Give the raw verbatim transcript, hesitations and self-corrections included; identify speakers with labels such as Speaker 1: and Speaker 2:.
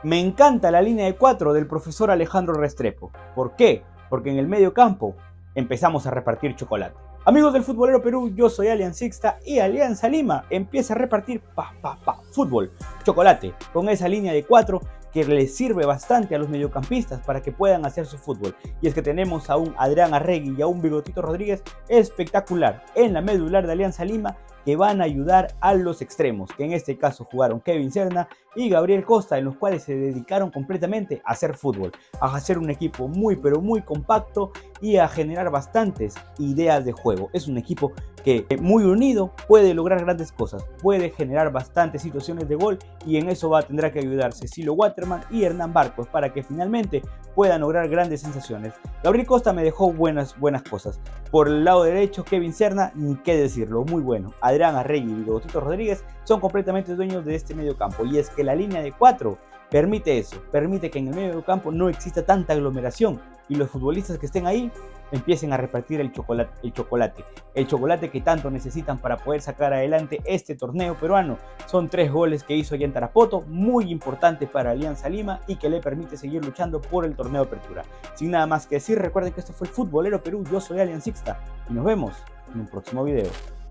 Speaker 1: Me encanta la línea de cuatro del profesor Alejandro Restrepo. ¿Por qué? Porque en el medio campo empezamos a repartir chocolate. Amigos del Futbolero Perú, yo soy Alian Sixta y Alianza Lima empieza a repartir pa, pa, pa, fútbol, chocolate, con esa línea de cuatro que les sirve bastante a los mediocampistas para que puedan hacer su fútbol. Y es que tenemos a un Adrián Arregui y a un Bigotito Rodríguez espectacular en la medular de Alianza Lima, que van a ayudar a los extremos, que en este caso jugaron Kevin Serna y Gabriel Costa, en los cuales se dedicaron completamente a hacer fútbol, a hacer un equipo muy pero muy compacto y a generar bastantes ideas de juego. Es un equipo que muy unido puede lograr grandes cosas, puede generar bastantes situaciones de gol, y en eso va a tener que ayudar Cecilio Waterman y Hernán Barcos para que finalmente puedan lograr grandes sensaciones. Gabriel Costa me dejó buenas, buenas cosas. Por el lado derecho, Kevin Serna, ni qué decirlo, muy bueno. Adrián Arregui y Bigotito Rodríguez son completamente dueños de este medio campo, y es que la línea de cuatro permite eso, permite que en el medio campo no exista tanta aglomeración y los futbolistas que estén ahí empiecen a repartir el chocolate, el chocolate, el chocolate que tanto necesitan para poder sacar adelante este torneo peruano. Son tres goles que hizo allá en Tarapoto, muy importante para Alianza Lima y que le permite seguir luchando por el torneo de apertura. Sin nada más que decir, recuerden que esto fue el Futbolero Perú, yo soy Alian Sixta y nos vemos en un próximo video.